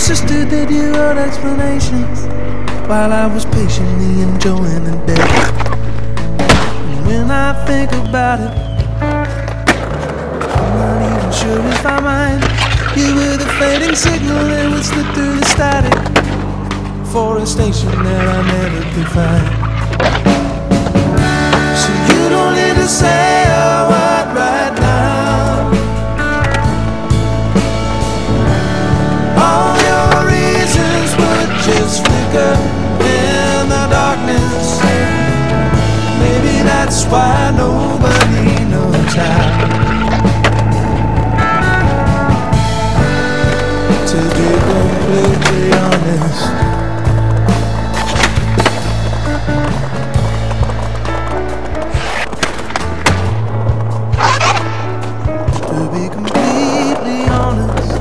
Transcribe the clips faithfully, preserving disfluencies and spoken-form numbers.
insisted that you wrote explanations while I was patiently enjoying the day. And when I think about it, I'm not even sure if I mind. You were the fading signal that would slip through the static for a station that I never could find. So you don't need to say a word right now. All your reasons would just flicker in the darkness. Maybe that's why nobody knows how to be completely honest. To be completely honest,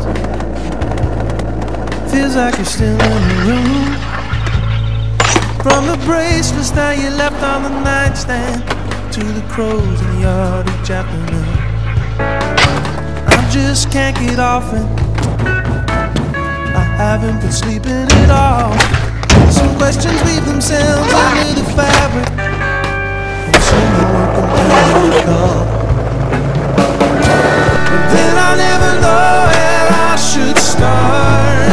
feels like you're still in the room. From the bracelets that you left on the nightstand to the crows in the yard each afternoon, I just can't get off it. I haven't been sleeping at all. Some questions weave themselves under the fabric, and some more completely call. But then I never know where I should start.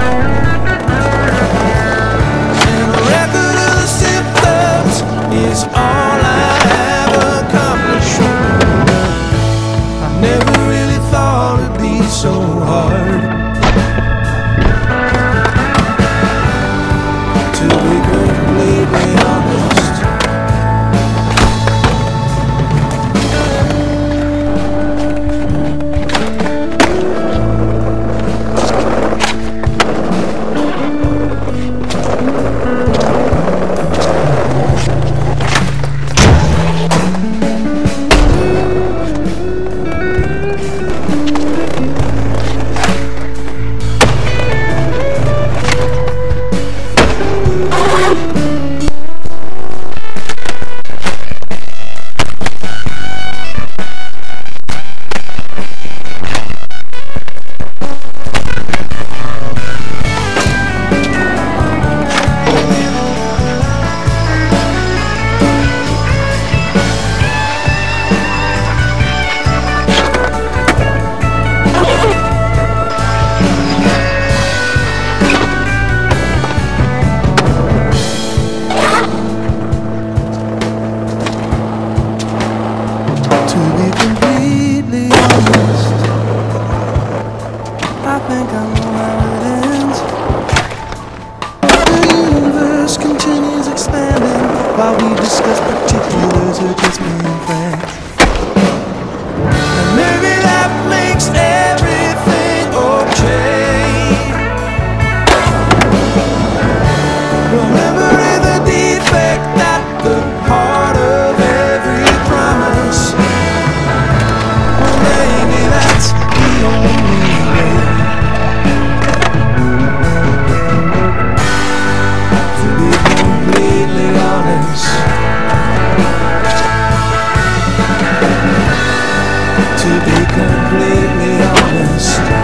And a record of the symptoms is all I have accomplished. I never really thought it'd be so hard to be completely honest. I think I know how it ends. The universe continues expanding while we discuss particulars of just being friends. And maybe that makes everything okay. Remembering the defect at the heart of every promise. Well, maybe that's the only way to be completely honest. To be completely honest.